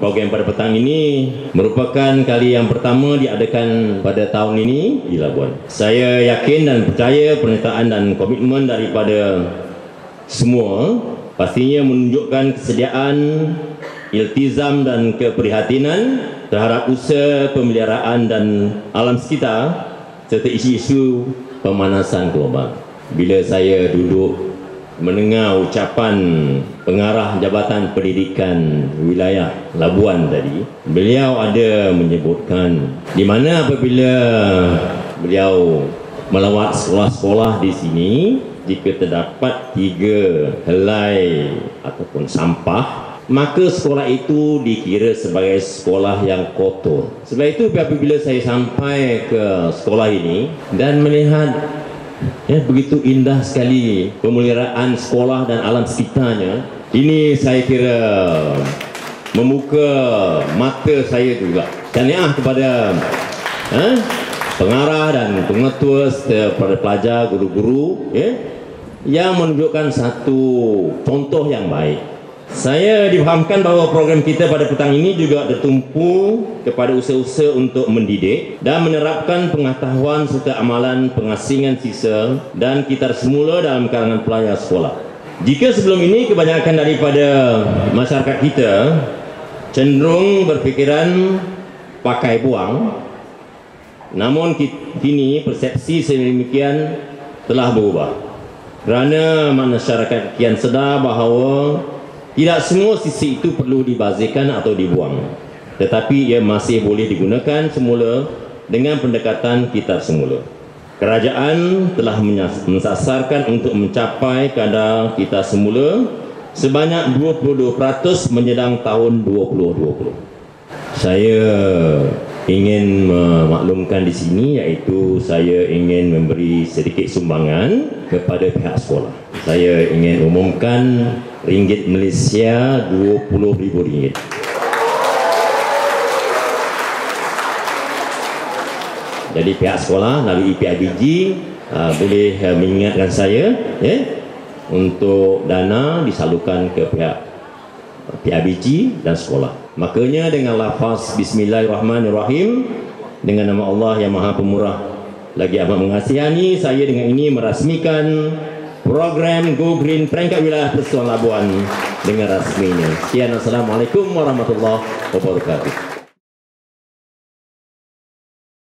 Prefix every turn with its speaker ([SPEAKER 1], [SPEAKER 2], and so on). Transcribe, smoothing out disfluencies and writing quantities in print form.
[SPEAKER 1] program pada petang ini merupakan kali yang pertama diadakan pada tahun ini di Labuan. Saya yakin dan percaya penyertaan dan komitmen daripada semua pastinya menunjukkan kesediaan, iltizam dan keprihatinan terhadap usaha pemeliharaan dan alam sekitar serta isu-isu pemanasan global. Bila saya duduk mendengar ucapan pengarah Jabatan Pendidikan Wilayah Labuan tadi, beliau ada menyebutkan di mana apabila beliau melawat sekolah-sekolah di sini, jika terdapat 3 helai ataupun sampah, maka sekolah itu dikira sebagai sekolah yang kotor. Sebab itu apabila saya sampai ke sekolah ini dan melihat begitu indah sekali pemeliharaan sekolah dan alam sekitarnya, ini saya kira membuka mata saya juga. Tahniah kepada pengarah dan pengetua serta para pelajar, guru-guru yang menunjukkan satu contoh yang baik. Saya difahamkan bahawa program kita pada petang ini juga tertumpu kepada usaha-usaha untuk mendidik dan menerapkan pengetahuan serta amalan pengasingan sisa dan kitar semula dalam kalangan pelajar sekolah. Jika sebelum ini kebanyakan daripada masyarakat kita cenderung berfikiran pakai buang, namun kini persepsi sedemikian telah berubah. Kerana masyarakat kian sedar bahawa tidak semua sisi itu perlu dibazirkan atau dibuang, tetapi ia masih boleh digunakan semula dengan pendekatan kitar semula. Kerajaan telah mensasarkan untuk mencapai kadar kitar semula sebanyak 22% menjelang tahun 2020. Saya ingin memaklumkan di sini, iaitu saya ingin memberi sedikit sumbangan kepada pihak sekolah. Saya ingin umumkan ringgit Malaysia RM20,000. Jadi pihak sekolah melalui PIBG boleh mengingatkan saya untuk dana disalurkan ke pihak PIBG dan sekolah. Makanya dengan lafaz Bismillahirrahmanirrahim, dengan nama Allah yang Maha Pemurah lagi amat mengasihani, saya dengan ini merasmikan program Go Green Perangkat Wilayah Persatuan Labuan dengan rasminya. Sekian, Assalamualaikum warahmatullahi wabarakatuh.